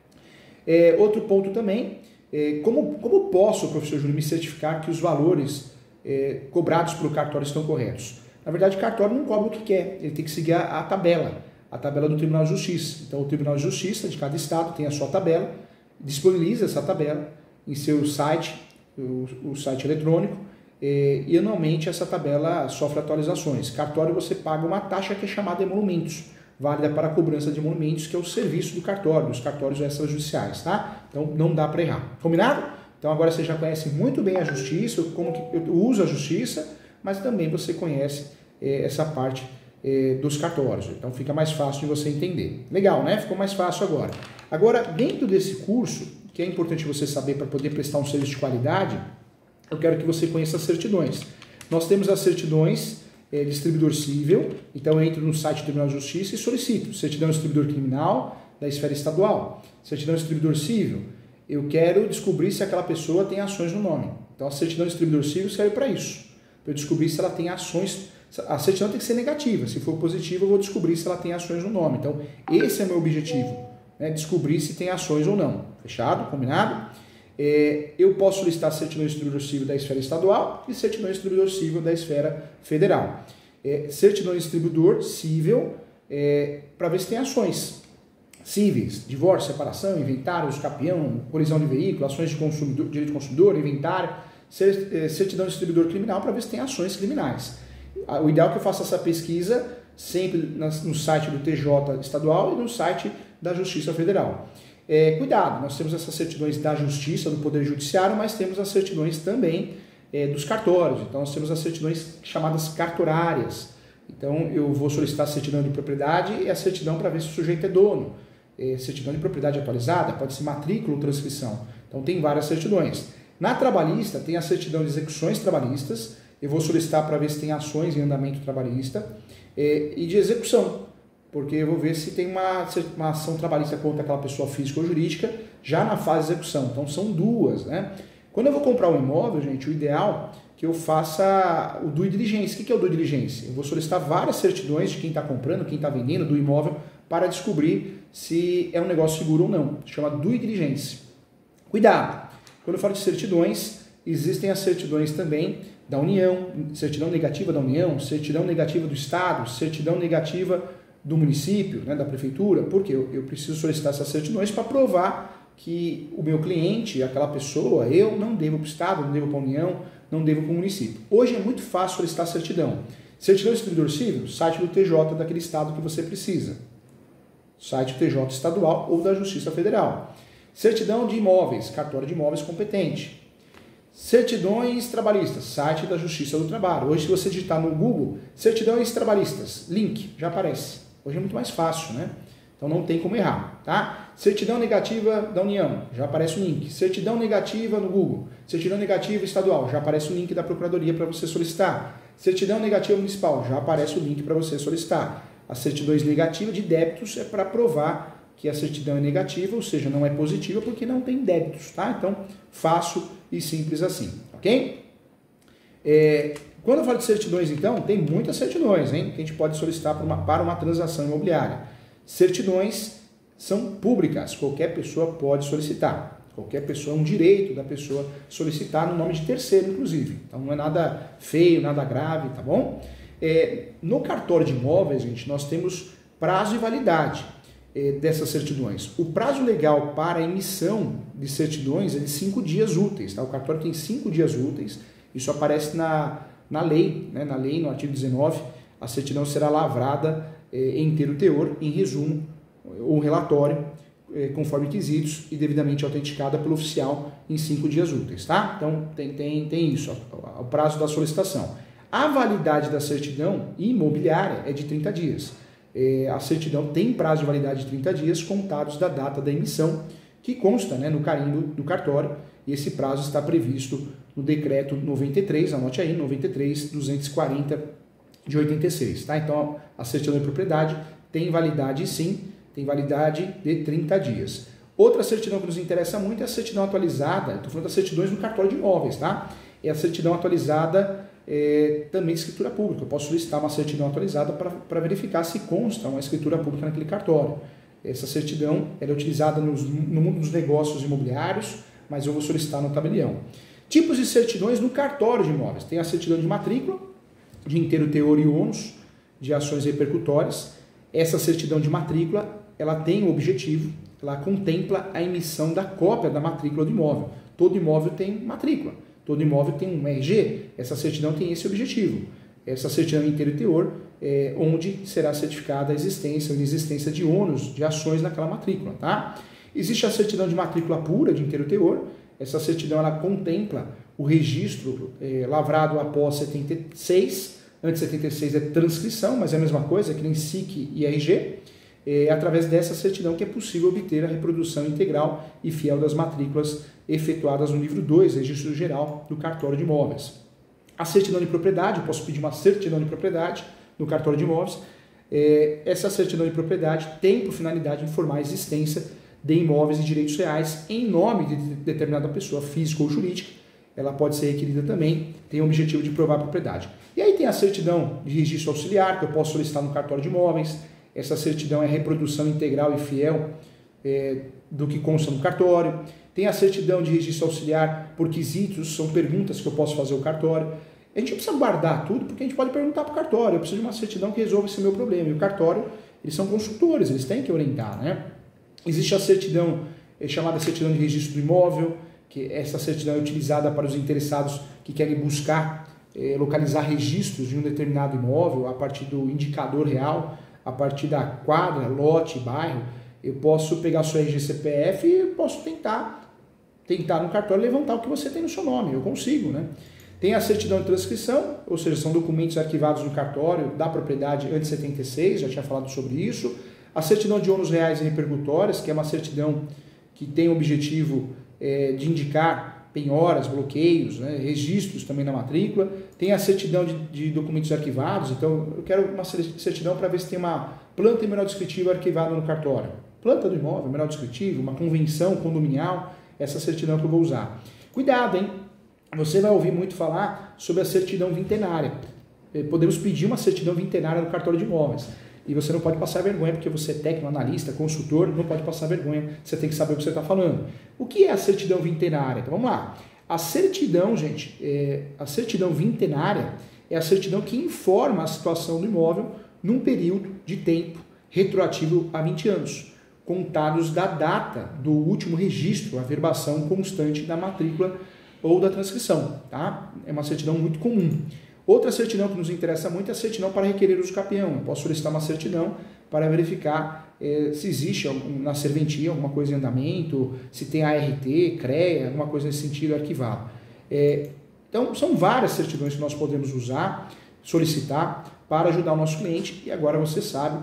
Outro ponto também, como posso, professor Júlio, me certificar que os valores cobrados pelo cartório estão corretos? Na verdade, o cartório não cobra o que quer, ele tem que seguir a tabela do Tribunal de Justiça. Então, o Tribunal de Justiça de cada estado tem a sua tabela, disponibiliza essa tabela em seu site, o site eletrônico, e anualmente essa tabela sofre atualizações. Cartório você paga uma taxa que é chamada de emolumentos, válida para a cobrança de emolumentos, que é o serviço do cartório, dos cartórios extrajudiciais, tá? Então não dá para errar. Combinado? Então agora você já conhece muito bem a justiça, como que eu uso a justiça, mas também você conhece essa parte dos cartórios. Então fica mais fácil de você entender. Legal, né? Ficou mais fácil agora. Agora, dentro desse curso, que é importante você saber para poder prestar um serviço de qualidade, eu quero que você conheça as certidões. Nós temos as certidões distribuidor civil, então eu entro no site do Tribunal de Justiça e solicito certidão distribuidor criminal da esfera estadual, certidão distribuidor civil. Eu quero descobrir se aquela pessoa tem ações no nome. Então a certidão distribuidor civil serve para isso, para eu descobrir se ela tem ações. A certidão tem que ser negativa, se for positiva eu vou descobrir se ela tem ações no nome. Então esse é o meu objetivo, né? Descobrir se tem ações ou não. Fechado? Combinado? Eu posso solicitar certidão distribuidor civil da esfera estadual e certidão distribuidor civil da esfera federal. Certidão distribuidor civil para ver se tem ações cíveis, divórcio, separação, inventário, capião, colisão de veículo, ações de consumidor, direito do consumidor, inventário, certidão distribuidor criminal para ver se tem ações criminais. O ideal é que eu faça essa pesquisa sempre no site do TJ estadual e no site da Justiça Federal. Cuidado, nós temos essas certidões da Justiça, do Poder Judiciário, mas temos as certidões também dos cartórios. Então, nós temos as certidões chamadas cartorárias. Então, eu vou solicitar a certidão de propriedade e a certidão para ver se o sujeito é dono. Certidão de propriedade atualizada, pode ser matrícula ou transcrição. Então tem várias certidões. Na trabalhista tem a certidão de execuções trabalhistas, eu vou solicitar para ver se tem ações em andamento trabalhista, e de execução, porque eu vou ver se tem uma ação trabalhista contra aquela pessoa física ou jurídica já na fase de execução. Então são duas, né? Quando eu vou comprar um imóvel, gente, o ideal é que eu faça o due diligence. O que é o due diligence? Eu vou solicitar várias certidões de quem está comprando, quem está vendendo do imóvel para descobrir se é um negócio seguro ou não. Se chama due diligence. Cuidado! Quando eu falo de certidões, existem as certidões também da União, certidão negativa da União, certidão negativa do Estado, certidão negativa do município, né, da prefeitura, porque eu preciso solicitar essas certidões para provar que o meu cliente, aquela pessoa, eu não devo para o Estado, não devo para a União, não devo para o município. Hoje é muito fácil solicitar certidão. Certidão de distribuidor civil, site do TJ daquele estado que você precisa. Site do TJ estadual ou da Justiça Federal. Certidão de imóveis, cartório de imóveis competente. Certidões trabalhistas, site da Justiça do Trabalho. Hoje, se você digitar no Google, certidões trabalhistas, link, já aparece. Hoje é muito mais fácil, né? Então não tem como errar, tá? Certidão negativa da União, já aparece o link. Certidão negativa no Google. Certidão negativa estadual, já aparece o link da Procuradoria para você solicitar. Certidão negativa municipal, já aparece o link para você solicitar. As certidões negativas de débitos é para provar que a certidão é negativa, ou seja, não é positiva porque não tem débitos, tá? Então, fácil e simples assim, ok? Quando eu falo de certidões, então, tem muitas certidões, hein, que a gente pode solicitar para uma transação imobiliária. Certidões são públicas, qualquer pessoa pode solicitar. Qualquer pessoa, é um direito da pessoa solicitar no nome de terceiro, inclusive. Então, não é nada feio, nada grave, tá bom? No cartório de imóveis, gente, nós temos prazo e validade dessas certidões. O prazo legal para a emissão de certidões é de 5 dias úteis, tá? O cartório tem 5 dias úteis, isso aparece na lei, né? Na lei, no artigo 19, a certidão será lavrada em inteiro teor, em resumo, ou relatório, conforme quesitos e devidamente autenticada pelo oficial em 5 dias úteis, tá? Então tem isso, o prazo da solicitação. A validade da certidão imobiliária é de 30 dias. A certidão tem prazo de validade de 30 dias contados da data da emissão, que consta, né, no carimbo do cartório, e esse prazo está previsto no decreto 93, anote aí, 93.240 de 86, tá? Então, a certidão de propriedade tem validade sim, tem validade de 30 dias. Outra certidão que nos interessa muito é a certidão atualizada, estou falando das certidões do cartório de imóveis, tá? É a certidão atualizada também de escritura pública. Eu posso solicitar uma certidão atualizada para verificar se consta uma escritura pública naquele cartório. Essa certidão ela é utilizada no mundo dos negócios imobiliários, mas eu vou solicitar no tabelião. Tipos de certidões no cartório de imóveis. Tem a certidão de matrícula, de inteiro teor e ônus, de ações repercutórias. Essa certidão de matrícula, ela tem o objetivo, ela contempla a emissão da cópia da matrícula do imóvel. Todo imóvel tem matrícula, todo imóvel tem um RG. Essa certidão tem esse objetivo. Essa certidão de inteiro teor onde será certificada a existência ou inexistência de ônus, de ações naquela matrícula, tá? Existe a certidão de matrícula pura, de inteiro teor. Essa certidão ela contempla o registro lavrado após 76. Antes de 76 é transcrição, mas é a mesma coisa, que nem SIC e RG. É através dessa certidão que é possível obter a reprodução integral e fiel das matrículas efetuadas no livro 2, Registro Geral do Cartório de Imóveis. A certidão de propriedade, eu posso pedir uma certidão de propriedade no cartório de imóveis. Essa certidão de propriedade tem por finalidade informar a existência de imóveis e direitos reais em nome de determinada pessoa, física ou jurídica. Ela pode ser requerida também, tem o objetivo de provar a propriedade. E aí tem a certidão de registro auxiliar, que eu posso solicitar no cartório de imóveis. Essa certidão é a reprodução integral e fiel do que consta no cartório. Tem a certidão de registro auxiliar por quesitos, são perguntas que eu posso fazer ao cartório. A gente não precisa guardar tudo, porque a gente pode perguntar para o cartório. Eu preciso de uma certidão que resolva esse meu problema. E o cartório, eles são consultores, eles têm que orientar, né? Existe a certidão, chamada certidão de registro do imóvel, que essa certidão é utilizada para os interessados que querem buscar, localizar registros de um determinado imóvel a partir do indicador real, a partir da quadra, lote, bairro. Eu posso pegar seu RG CPF e posso tentar no cartório levantar o que você tem no seu nome. Eu consigo, né? Tem a certidão de transcrição, ou seja, são documentos arquivados no cartório da propriedade antes de 76, já tinha falado sobre isso. A certidão de ônus reais e repercutórias, que é uma certidão que tem o objetivo de indicar penhoras, bloqueios, né, registros também na matrícula, tem a certidão de documentos arquivados, então eu quero uma certidão para ver se tem uma planta e menor descritivo arquivada no cartório. Planta do imóvel, menor descritivo, uma convenção condominial, essa certidão que eu vou usar. Cuidado, hein? Você vai ouvir muito falar sobre a certidão vintenária. Podemos pedir uma certidão vintenária no cartório de imóveis. E você não pode passar vergonha, porque você é técnico, analista, consultor, não pode passar vergonha, você tem que saber o que você está falando. O que é a certidão vintenária? Então vamos lá. A certidão, gente, a certidão vintenária é a certidão que informa a situação do imóvel num período de tempo retroativo a 20 anos, contados da data do último registro, a averbação constante da matrícula ou da transcrição, tá? É uma certidão muito comum. Outra certidão que nos interessa muito é a certidão para requerer uso capião. Eu posso solicitar uma certidão para verificar se existe na serventia alguma coisa em andamento, se tem ART, CREA, alguma coisa nesse sentido arquivado. Então, são várias certidões que nós podemos usar, solicitar para ajudar o nosso cliente e agora você sabe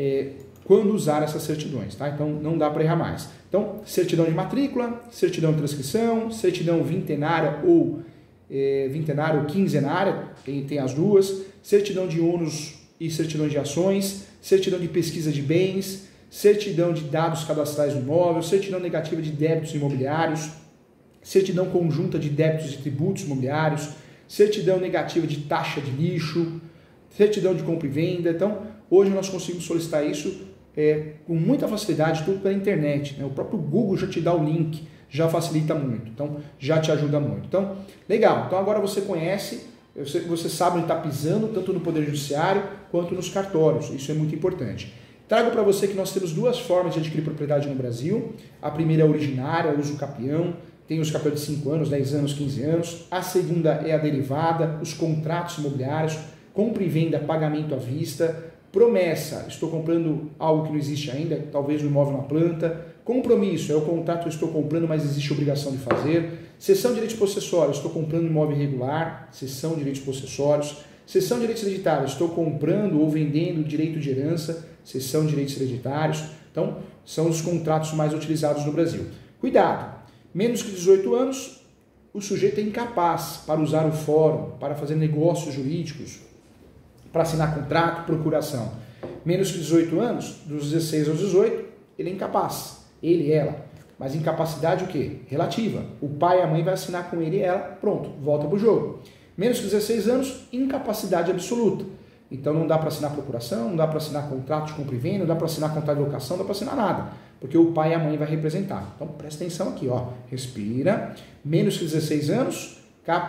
quando usar essas certidões, tá? Então, não dá para errar mais. Então, certidão de matrícula, certidão de transcrição, certidão vintenária ou vintenária ou quinzenária, tem as duas, certidão de ônus e certidão de ações, certidão de pesquisa de bens, certidão de dados cadastrais do imóvel, certidão negativa de débitos imobiliários, certidão conjunta de débitos e tributos imobiliários, certidão negativa de taxa de lixo, certidão de compra e venda. Então, hoje nós conseguimos solicitar isso com muita facilidade, tudo pela internet, né? O próprio Google já te dá o link, já facilita muito, então já te ajuda muito. Então, legal, então agora você conhece, você sabe onde está pisando, tanto no Poder Judiciário quanto nos cartórios, isso é muito importante. Trago para você que nós temos duas formas de adquirir propriedade no Brasil. A primeira é a originária, uso capião, tem os capião de 5 anos, 10 anos, 15 anos. A segunda é a derivada, os contratos imobiliários, compra e venda, pagamento à vista, promessa, estou comprando algo que não existe ainda, talvez um imóvel na planta. Compromisso, é o contrato que eu estou comprando, mas existe obrigação de fazer. Cessão de direitos possessórios, estou comprando um imóvel irregular, cessão de direitos possessórios. Cessão de direitos hereditários, estou comprando ou vendendo direito de herança, cessão de direitos hereditários. Então, são os contratos mais utilizados no Brasil. Cuidado, menos que 18 anos, o sujeito é incapaz para usar o fórum, para fazer negócios jurídicos, para assinar contrato, procuração. Menos que 18 anos, dos 16 aos 18, ele é incapaz. Ele, ela. Mas incapacidade o quê? Relativa. O pai e a mãe vai assinar com ele e ela, pronto, volta para o jogo. Menos que 16 anos, incapacidade absoluta. Então não dá para assinar procuração, não dá para assinar contrato de compra e venda, não dá para assinar contrato de locação, não dá para assinar nada. Porque o pai e a mãe vai representar. Então presta atenção aqui, ó. Respira. Menos que 16 anos,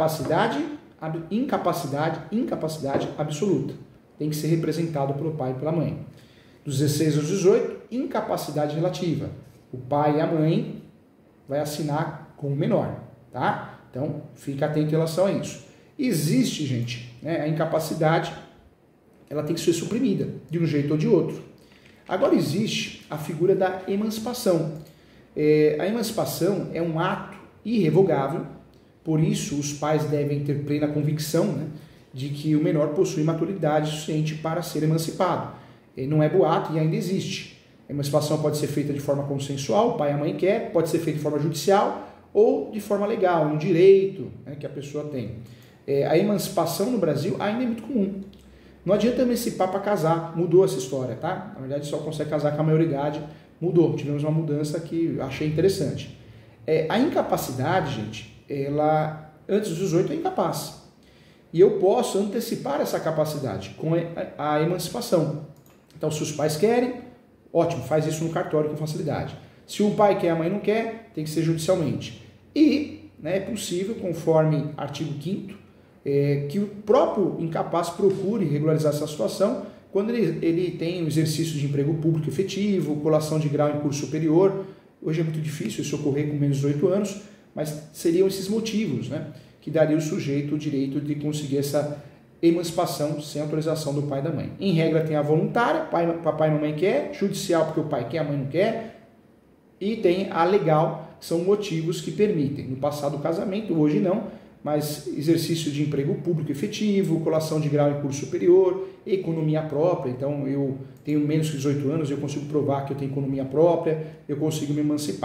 incapacidade absoluta. Tem que ser representado pelo pai e pela mãe. Dos 16 aos 18, incapacidade relativa. O pai e a mãe vai assinar com o menor, tá? Então, fica atento em relação a isso. Existe, gente, né, a incapacidade, ela tem que ser suprimida, de um jeito ou de outro. Agora existe a figura da emancipação. A emancipação é um ato irrevogável, por isso os pais devem ter plena convicção, né, de que o menor possui maturidade suficiente para ser emancipado. Não é boato e ainda existe. A emancipação pode ser feita de forma consensual, o pai e a mãe quer, pode ser feita de forma judicial ou de forma legal, um direito, né, que a pessoa tem. A emancipação no Brasil ainda é muito comum. Não adianta emancipar para casar, mudou essa história, tá? Na verdade, só consegue casar com a maioridade, mudou, tivemos uma mudança que achei interessante. A incapacidade, gente, ela antes dos 18 é incapaz. E eu posso antecipar essa capacidade com a emancipação. Então, se os pais querem, ótimo, faz isso no cartório com facilidade. Se o pai quer e a mãe não quer, tem que ser judicialmente. E é possível, conforme artigo 5º, que o próprio incapaz procure regularizar essa situação quando ele tem um exercício de emprego público efetivo, colação de grau em curso superior. Hoje é muito difícil isso ocorrer com menos de 18 anos, mas seriam esses motivos, né, que daria ao sujeito o direito de conseguir essa emancipação sem autorização do pai e da mãe. Em regra tem a voluntária, papai e mamãe quer, judicial porque o pai quer, a mãe não quer, e tem a legal, que são motivos que permitem. No passado o casamento, hoje não, mas exercício de emprego público efetivo, colação de grau em curso superior, economia própria. Então eu tenho menos que 18 anos, eu consigo provar que eu tenho economia própria, eu consigo me emancipar.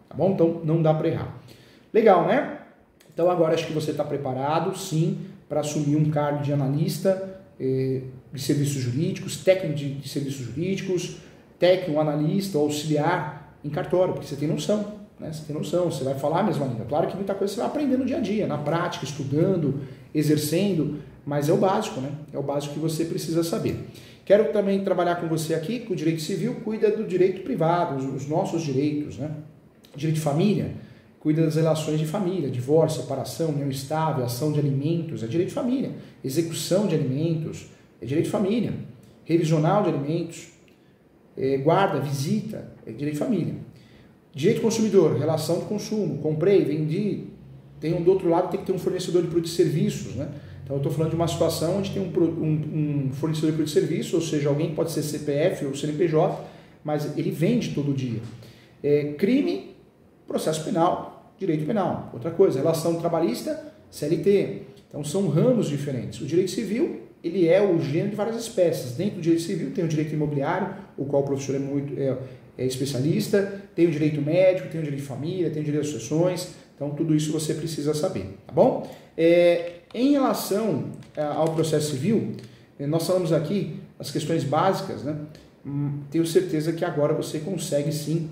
tá bom? Então não dá para errar. Legal, né? Então agora acho que você está preparado, sim, para assumir um cargo de analista de serviços jurídicos, técnico de serviços jurídicos, técnico, analista, auxiliar em cartório, porque você tem noção, né? Você tem noção, você vai falar a mesma língua. Claro que muita coisa você vai aprender no dia a dia, na prática, estudando, exercendo, mas é o básico, né? É o básico que você precisa saber. Quero também trabalhar com você aqui, que o direito civil cuida do direito privado, os nossos direitos, né? Direito de família, cuida das relações de família, divórcio, separação, união estável, ação de alimentos, é direito de família. Execução de alimentos, é direito de família. Revisional de alimentos, guarda, visita, é direito de família. Direito consumidor, relação de consumo, comprei, vendi, do outro lado tem que ter um fornecedor de produtos e serviços, né? Então eu estou falando de uma situação onde tem um fornecedor de produtos e serviços, ou seja, alguém pode ser CPF ou CNPJ, mas ele vende todo dia. Crime, processo penal, direito penal. Outra coisa, relação trabalhista, CLT. Então são ramos diferentes. O direito civil, ele é o gênero de várias espécies. Dentro do direito civil tem o direito imobiliário, o qual o professor é especialista, tem o direito médico, tem o direito de família, tem o direito de sucessões. Então tudo isso você precisa saber, tá bom? Em relação ao processo civil, nós falamos aqui as questões básicas, né? Tenho certeza que agora você consegue sim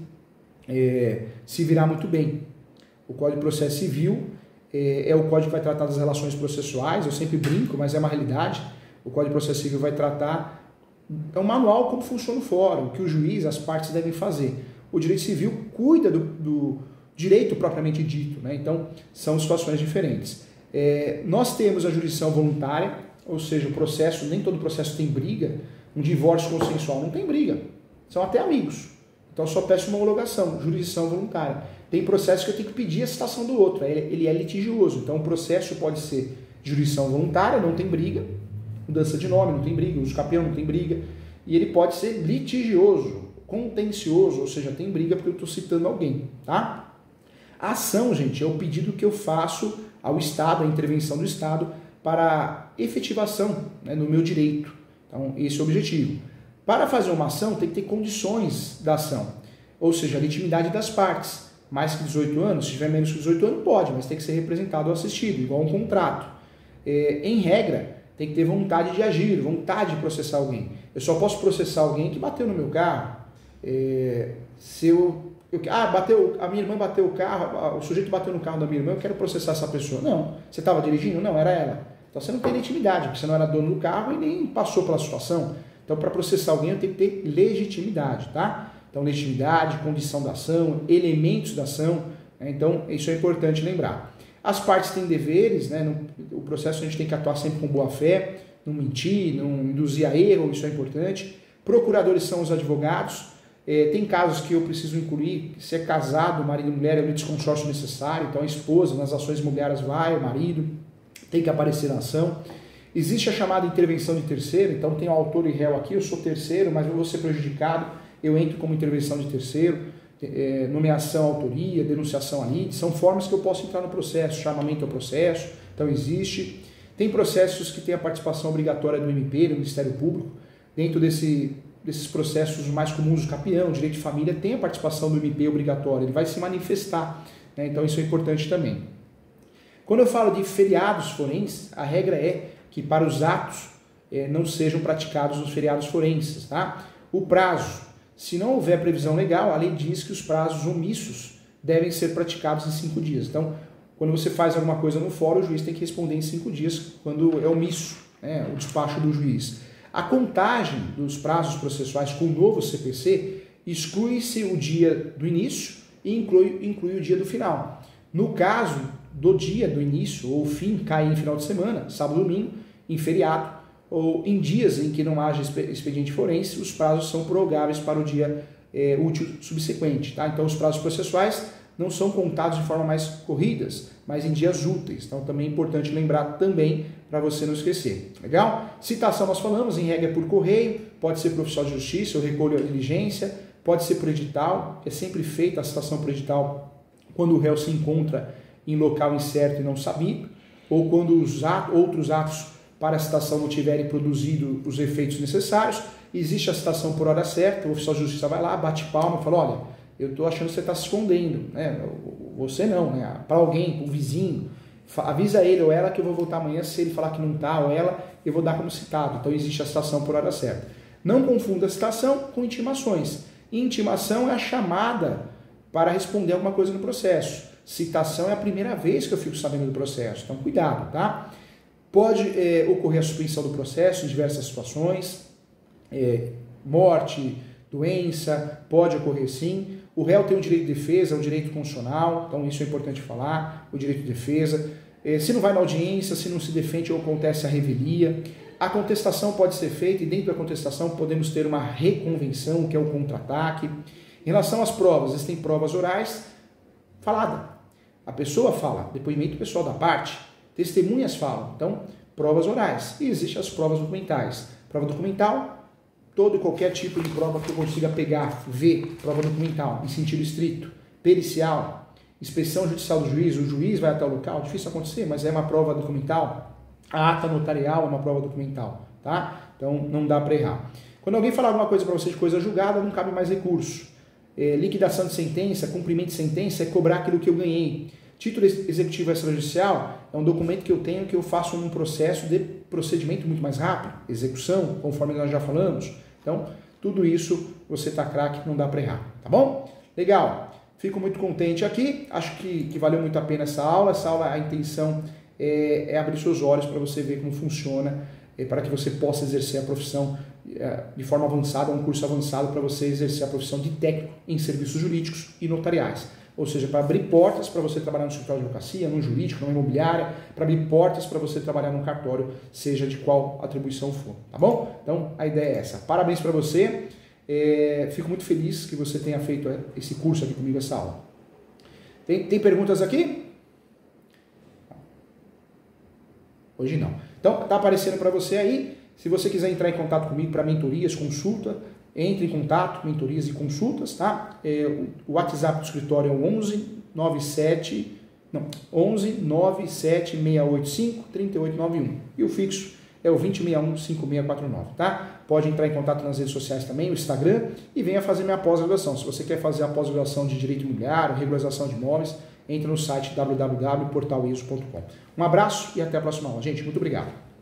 se virar muito bem. O Código de Processo Civil é o código que vai tratar das relações processuais, eu sempre brinco, mas é uma realidade. O Código de Processo Civil vai tratar, é um manual como funciona o fórum, o que o juiz, as partes devem fazer. O direito civil cuida do direito propriamente dito, né? Então são situações diferentes. Nós temos a jurisdição voluntária, ou seja, o processo, nem todo processo tem briga. Um divórcio consensual não tem briga, são até amigos. Então eu só peço uma homologação, jurisdição voluntária. Tem processo que eu tenho que pedir a citação do outro, ele é litigioso. Então o processo pode ser jurisdição voluntária, não tem briga, mudança de nome, não tem briga, uso capião, não tem briga. E ele pode ser litigioso, contencioso, ou seja, tem briga porque eu estou citando alguém, tá? A ação, gente, é o pedido que eu faço ao Estado, a intervenção do Estado para efetivação, né, no meu direito. Então esse é o objetivo. Para fazer uma ação tem que ter condições da ação, ou seja, a legitimidade das partes. Mais que 18 anos, se tiver menos que 18 anos pode, mas tem que ser representado ou assistido, igual um contrato. Em regra, tem que ter vontade de agir, vontade de processar alguém. Eu só posso processar alguém que bateu no meu carro. A minha irmã bateu o carro, o sujeito bateu no carro da minha irmã, eu quero processar essa pessoa. Não, você estava dirigindo? Não, era ela. Então você não tem legitimidade, porque você não era dono do carro e nem passou pela situação. Então para processar alguém eu tenho que ter legitimidade, tá? Então legitimidade, condição da ação, elementos da ação, né? Então isso é importante lembrar. As partes têm deveres, né? O processo a gente tem que atuar sempre com boa fé, não mentir, não induzir a erro, isso é importante. Procuradores são os advogados. Tem casos que eu preciso incluir, se é casado, marido e mulher, é o litisconsórcio necessário, então a esposa nas ações imobiliárias vai, o marido tem que aparecer na ação. Existe a chamada intervenção de terceiro, então tem o autor e réu aqui, eu sou terceiro, mas eu vou ser prejudicado, eu entro como intervenção de terceiro, nomeação, autoria, denunciação ali, são formas que eu posso entrar no processo, chamamento ao processo, então existe. Tem processos que têm a participação obrigatória do MP, do Ministério Público, dentro desses processos mais comuns, o capião, o direito de família, tem a participação do MP obrigatória, ele vai se manifestar, né? Então isso é importante também. Quando eu falo de feriados forenses, a regra é que para os atos não sejam praticados os feriados forenses, tá? O prazo, se não houver previsão legal, a lei diz que os prazos omissos devem ser praticados em 5 dias. Então, quando você faz alguma coisa no fórum, o juiz tem que responder em 5 dias, quando é omisso, né, o despacho do juiz. A contagem dos prazos processuais com o novo CPC exclui-se o dia do início e inclui o dia do final. No caso do dia do início ou fim cair em final de semana, sábado, domingo, em feriado, ou em dias em que não haja expediente forense, os prazos são prorrogáveis para o dia útil subsequente. Tá? Então os prazos processuais não são contados de forma mais corridas, mas em dias úteis. Então também é importante lembrar também para você não esquecer. Legal? Citação nós falamos, em regra por correio, pode ser por oficial de justiça, eu recolho a diligência, pode ser por edital, é sempre feita a citação por edital quando o réu se encontra em local incerto e não sabido, ou quando os outros atos para a citação não tiverem produzido os efeitos necessários, existe a citação por hora certa, o oficial de justiça vai lá, bate palma e fala, olha, eu estou achando que você está se escondendo, né? Você não, né? Para alguém, para um vizinho, avisa ele ou ela que eu vou voltar amanhã. Se ele falar que não está ou ela, eu vou dar como citado. Então existe a citação por hora certa. Não confunda a citação com intimações. Intimação é a chamada para responder alguma coisa no processo. Citação é a primeira vez que eu fico sabendo do processo. Então cuidado, tá? Pode ocorrer a suspensão do processo em diversas situações, morte, doença, pode ocorrer sim. O réu tem o direito de defesa, o direito constitucional, então isso é importante falar, o direito de defesa. Se não vai na audiência, se não se defende ou acontece a revelia. A contestação pode ser feita e dentro da contestação podemos ter uma reconvenção, que é o contra-ataque. Em relação às provas, existem provas orais, falada. A pessoa fala, depoimento pessoal da parte, testemunhas falam, então provas orais. E existem as provas documentais. Prova documental, todo e qualquer tipo de prova que eu consiga pegar, ver, prova documental, em sentido estrito, pericial, inspeção judicial do juiz, o juiz vai até o local, difícil acontecer, mas é uma prova documental, a ata notarial é uma prova documental, tá? Então não dá para errar. Quando alguém falar alguma coisa para você de coisa julgada, não cabe mais recurso. Liquidação de sentença, cumprimento de sentença é cobrar aquilo que eu ganhei. Título executivo extrajudicial é um documento que eu tenho que eu faço num processo de procedimento muito mais rápido, execução, conforme nós já falamos. Então, tudo isso você tá craque, não dá para errar, tá bom? Legal, fico muito contente aqui, acho que valeu muito a pena essa aula. A intenção é abrir seus olhos para você ver como funciona, para que você possa exercer a profissão de forma avançada, um curso avançado para você exercer a profissão de técnico em serviços jurídicos e notariais. Ou seja, para abrir portas para você trabalhar no escritório de advocacia, no jurídico, numa imobiliária, para abrir portas para você trabalhar num cartório, seja de qual atribuição for, tá bom? Então, a ideia é essa. Parabéns para você, fico muito feliz que você tenha feito esse curso aqui comigo, essa aula. Tem perguntas aqui? Hoje não. Então, tá aparecendo para você aí, se você quiser entrar em contato comigo para mentorias, consulta, entre em contato, mentorias e consultas, tá? O WhatsApp do escritório é o 11 97685 3891 e o fixo é o 2061-5649, tá? Pode entrar em contato nas redes sociais também, o Instagram, e venha fazer minha pós-graduação. Se você quer fazer a pós-graduação de Direito Imobiliário, regularização de imóveis, entre no site www.portaliso.com. Um abraço e até a próxima aula. Gente, muito obrigado.